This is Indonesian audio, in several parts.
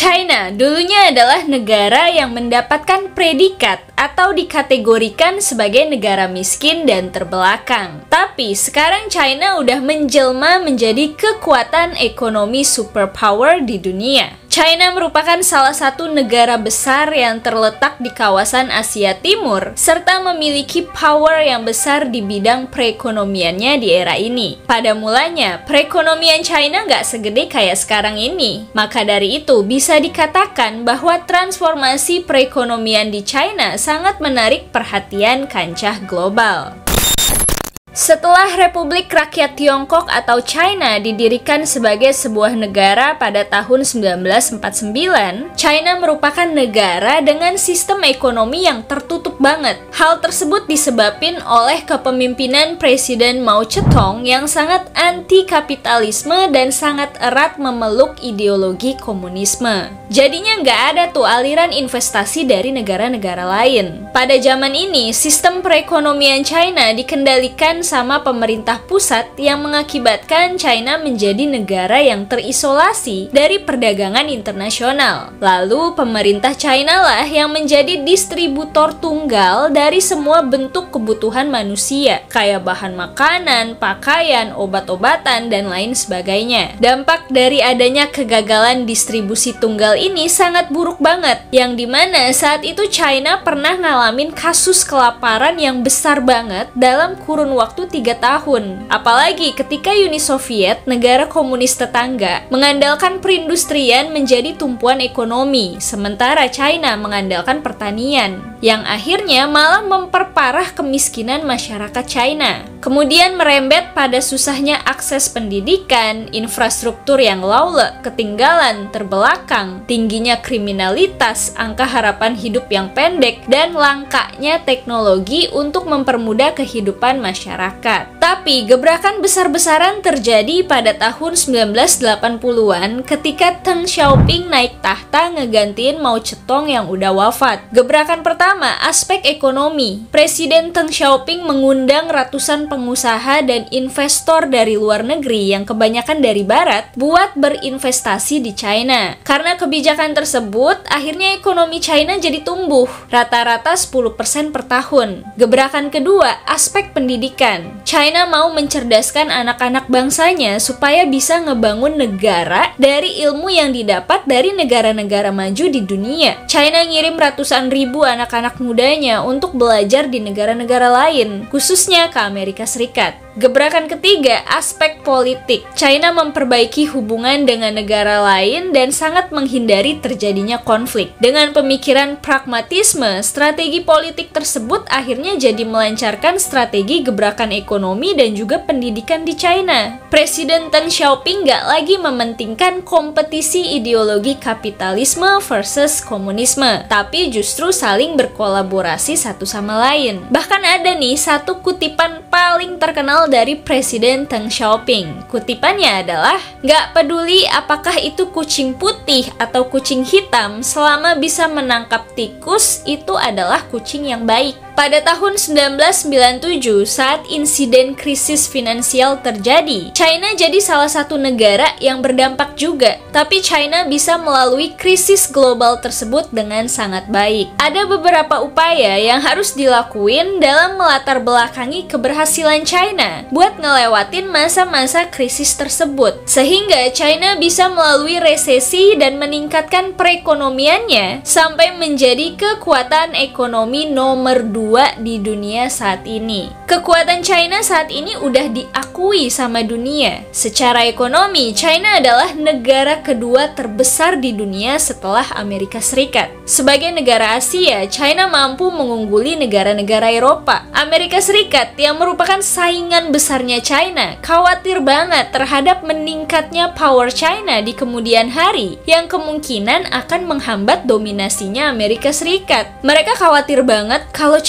China dulunya adalah negara yang mendapatkan predikat atau dikategorikan sebagai negara miskin dan terbelakang. Tapi sekarang China udah menjelma menjadi kekuatan ekonomi superpower di dunia. China merupakan salah satu negara besar yang terletak di kawasan Asia Timur, serta memiliki power yang besar di bidang perekonomiannya di era ini. Pada mulanya, perekonomian China nggak segede kayak sekarang ini. Maka dari itu, bisa dikatakan bahwa transformasi perekonomian di China sangat menarik perhatian kancah global. Setelah Republik Rakyat Tiongkok atau China didirikan sebagai sebuah negara pada tahun 1949, China merupakan negara dengan sistem ekonomi yang tertutup banget. Hal tersebut disebabkan oleh kepemimpinan Presiden Mao Zedong yang sangat anti-kapitalisme dan sangat erat memeluk ideologi komunisme. Jadinya nggak ada tuh aliran investasi dari negara-negara lain. Pada zaman ini, sistem perekonomian China dikendalikan sama pemerintah pusat yang mengakibatkan China menjadi negara yang terisolasi dari perdagangan internasional. Lalu pemerintah China lah yang menjadi distributor tunggal dari semua bentuk kebutuhan manusia, kayak bahan makanan, pakaian, obat-obatan, dan lain sebagainya. Dampak dari adanya kegagalan distribusi tunggal ini sangat buruk banget, yang dimana saat itu China pernah ngalamin kasus kelaparan yang besar banget dalam kurun waktu 3 tahun. Apalagi ketika Uni Soviet, negara komunis tetangga, mengandalkan perindustrian menjadi tumpuan ekonomi, sementara China mengandalkan pertanian, yang akhirnya malah memperparah kemiskinan masyarakat China. Kemudian merembet pada susahnya akses pendidikan, infrastruktur yang laule, ketinggalan, terbelakang, tingginya kriminalitas, angka harapan hidup yang pendek, dan langkanya teknologi untuk mempermudah kehidupan masyarakat. Tapi gebrakan besar-besaran terjadi pada tahun 1980-an ketika Deng Xiaoping naik tahta ngegantiin Mao Zedong yang udah wafat. Gebrakan pertama, aspek ekonomi. Presiden Deng Xiaoping mengundang ratusan pengusaha dan investor dari luar negeri yang kebanyakan dari barat buat berinvestasi di China. Karena kebijakan tersebut, akhirnya ekonomi China jadi tumbuh rata-rata 10% per tahun. Gebrakan kedua, aspek pendidikan. China mau mencerdaskan anak-anak bangsanya supaya bisa ngebangun negara dari ilmu yang didapat dari negara-negara maju di dunia. China ngirim ratusan ribu anak-anak mudanya untuk belajar di negara-negara lain, khususnya ke Amerika Serikat. Gebrakan ketiga, aspek politik. China memperbaiki hubungan dengan negara lain dan sangat menghindari terjadinya konflik. Dengan pemikiran pragmatisme, strategi politik tersebut akhirnya jadi melancarkan strategi gebrakan ekonomi dan juga pendidikan di China. Presiden Deng Xiaoping nggak lagi mementingkan kompetisi ideologi kapitalisme versus komunisme, tapi justru saling berkolaborasi satu sama lain. Bahkan ada nih satu kutipan paling terkenal dari Presiden Deng Xiaoping. Kutipannya adalah, "Nggak peduli apakah itu kucing putih atau kucing hitam, selama bisa menangkap tikus, itu adalah kucing yang baik." Pada tahun 1997, saat insiden krisis finansial terjadi, China jadi salah satu negara yang berdampak juga. Tapi China bisa melalui krisis global tersebut dengan sangat baik. Ada beberapa upaya yang harus dilakuin dalam melatar belakangi keberhasilan China buat ngelewatin masa-masa krisis tersebut, sehingga China bisa melalui resesi dan meningkatkan perekonomiannya sampai menjadi kekuatan ekonomi nomor 2 di dunia saat ini. Kekuatan China saat ini udah diakui sama dunia. Secara ekonomi, China adalah negara kedua terbesar di dunia setelah Amerika Serikat. Sebagai negara Asia, China mampu mengungguli negara-negara Eropa. Amerika Serikat yang merupakan saingan besarnya China khawatir banget terhadap meningkatnya power China di kemudian hari yang kemungkinan akan menghambat dominasinya Amerika Serikat. Mereka khawatir banget kalau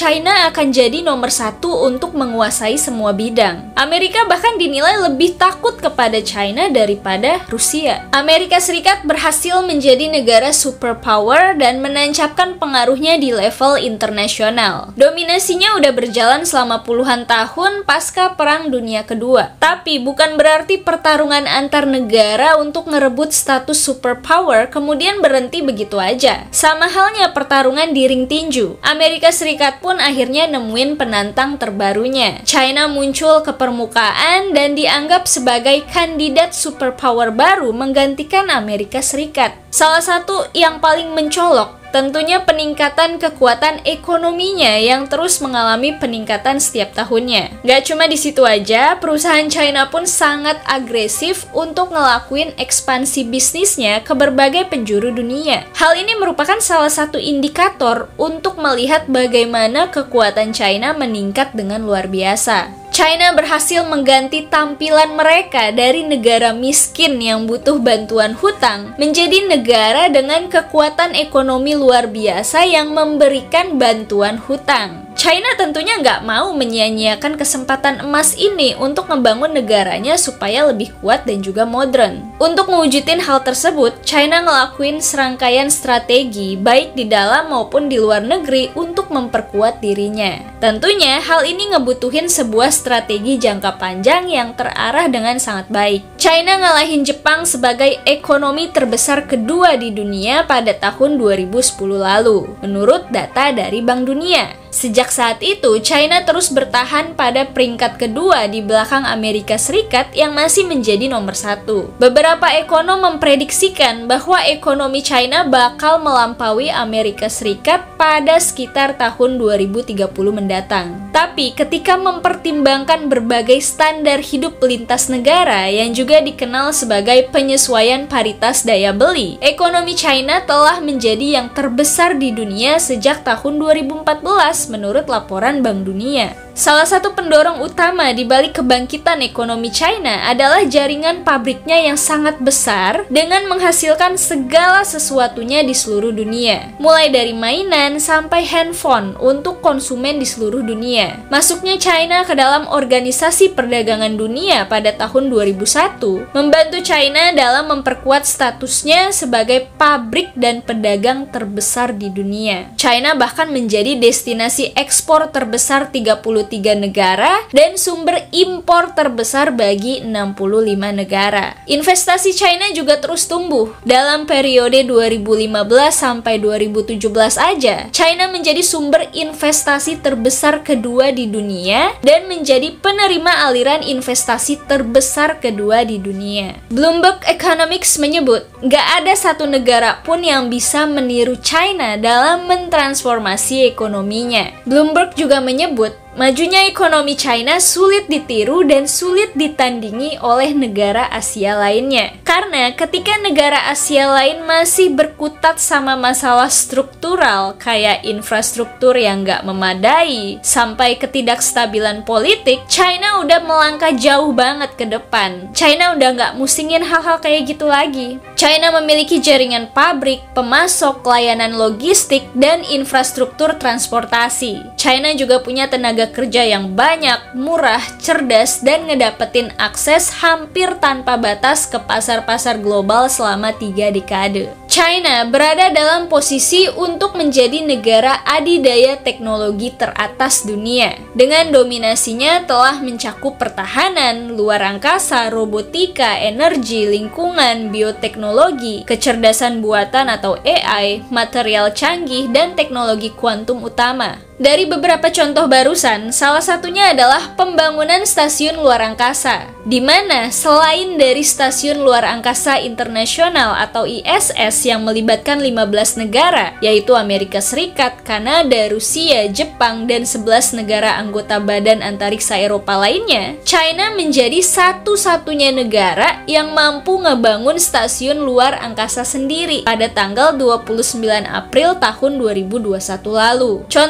China akan jadi nomor satu untuk menguasai semua bidang. Amerika bahkan dinilai lebih takut kepada China daripada Rusia. Amerika Serikat berhasil menjadi negara superpower dan menancapkan pengaruhnya di level internasional. Dominasinya udah berjalan selama puluhan tahun pasca Perang Dunia Kedua. Tapi bukan berarti pertarungan antar negara untuk ngerebut status superpower kemudian berhenti begitu aja. Sama halnya pertarungan di ring tinju. Amerika Serikat pun akhirnya nemuin penantang terbarunya. China muncul ke permukaan dan dianggap sebagai kandidat superpower baru menggantikan Amerika Serikat. Salah satu yang paling mencolok tentunya peningkatan kekuatan ekonominya yang terus mengalami peningkatan setiap tahunnya. Gak cuma di situ aja, perusahaan China pun sangat agresif untuk ngelakuin ekspansi bisnisnya ke berbagai penjuru dunia. Hal ini merupakan salah satu indikator untuk melihat bagaimana kekuatan China meningkat dengan luar biasa. China berhasil mengganti tampilan mereka dari negara miskin yang butuh bantuan hutang menjadi negara dengan kekuatan ekonomi luar biasa yang memberikan bantuan hutang. China tentunya nggak mau menyia-nyiakan kesempatan emas ini untuk membangun negaranya supaya lebih kuat dan juga modern. Untuk mewujudin hal tersebut, China ngelakuin serangkaian strategi baik di dalam maupun di luar negeri untuk memperkuat dirinya. Tentunya hal ini ngebutuhin sebuah strategi jangka panjang yang terarah dengan sangat baik. China ngalahin Jepang sebagai ekonomi terbesar kedua di dunia pada tahun 2010 lalu, menurut data dari Bank Dunia. Sejak saat itu, China terus bertahan pada peringkat kedua di belakang Amerika Serikat yang masih menjadi nomor satu. Beberapa ekonom memprediksikan bahwa ekonomi China bakal melampaui Amerika Serikat pada sekitar tahun 2030 mendatang. Tapi ketika mempertimbangkan berbagai standar hidup lintas negara yang juga dikenal sebagai penyesuaian paritas daya beli, ekonomi China telah menjadi yang terbesar di dunia sejak tahun 2014 menurut laporan Bank Dunia. Salah satu pendorong utama di balik kebangkitan ekonomi China adalah jaringan pabriknya yang sangat besar dengan menghasilkan segala sesuatunya di seluruh dunia, mulai dari mainan sampai handphone untuk konsumen di seluruh dunia. Masuknya China ke dalam Organisasi Perdagangan Dunia pada tahun 2001 membantu China dalam memperkuat statusnya sebagai pabrik dan pedagang terbesar di dunia. China bahkan menjadi destinasi ekspor terbesar 33 negara dan sumber impor terbesar bagi 65 negara. Investasi China juga terus tumbuh. Dalam periode 2015 sampai 2017 aja, China menjadi sumber investasi terbesar kedua di dunia dan menjadi penerima aliran investasi terbesar kedua di dunia. Bloomberg Economics menyebut, gak ada satu negara pun yang bisa meniru China dalam mentransformasi ekonominya. Bloomberg juga menyebut, majunya ekonomi China sulit ditiru dan sulit ditandingi oleh negara Asia lainnya. Karena ketika negara Asia lain masih berkutat sama masalah struktural kayak infrastruktur yang nggak memadai sampai ketidakstabilan politik, China udah melangkah jauh banget ke depan. China udah nggak musingin hal-hal kayak gitu lagi. China memiliki jaringan pabrik, pemasok, layanan logistik, dan infrastruktur transportasi. China juga punya tenaga kerja yang banyak, murah, cerdas, dan ngedapetin akses hampir tanpa batas ke pasar-pasar global selama 3 dekade. China berada dalam posisi untuk menjadi negara adidaya teknologi teratas dunia. Dengan dominasinya telah mencakup pertahanan, luar angkasa, robotika, energi, lingkungan, bioteknologi, kecerdasan buatan atau AI, material canggih, dan teknologi kuantum utama. Dari beberapa contoh barusan, salah satunya adalah pembangunan stasiun luar angkasa, di mana selain dari stasiun luar angkasa internasional atau ISS yang melibatkan 15 negara, yaitu Amerika Serikat, Kanada, Rusia, Jepang, dan 11 negara anggota Badan Antariksa Eropa lainnya, China menjadi satu-satunya negara yang mampu ngebangun stasiun luar angkasa sendiri pada tanggal 29 April tahun 2021 lalu. Contoh lain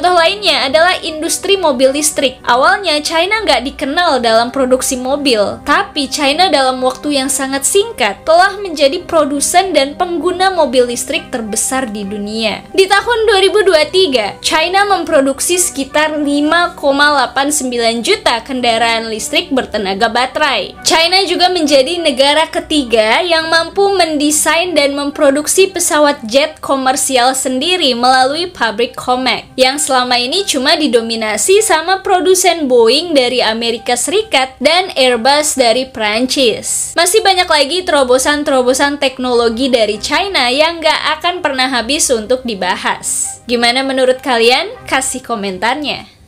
lainnya adalah industri mobil listrik. Awalnya China nggak dikenal dalam produksi mobil, tapi China dalam waktu yang sangat singkat telah menjadi produsen dan pengguna mobil listrik terbesar di dunia. Di tahun 2023, China memproduksi sekitar 5,89 juta kendaraan listrik bertenaga baterai. China juga menjadi negara ketiga yang mampu mendesain dan memproduksi pesawat jet komersial sendiri melalui pabrik Comac, yang selama ini cuma didominasi sama produsen Boeing dari Amerika Serikat dan Airbus dari Prancis. Masih banyak lagi terobosan-terobosan teknologi dari China yang nggak akan pernah habis untuk dibahas. Gimana menurut kalian? Kasih komentarnya.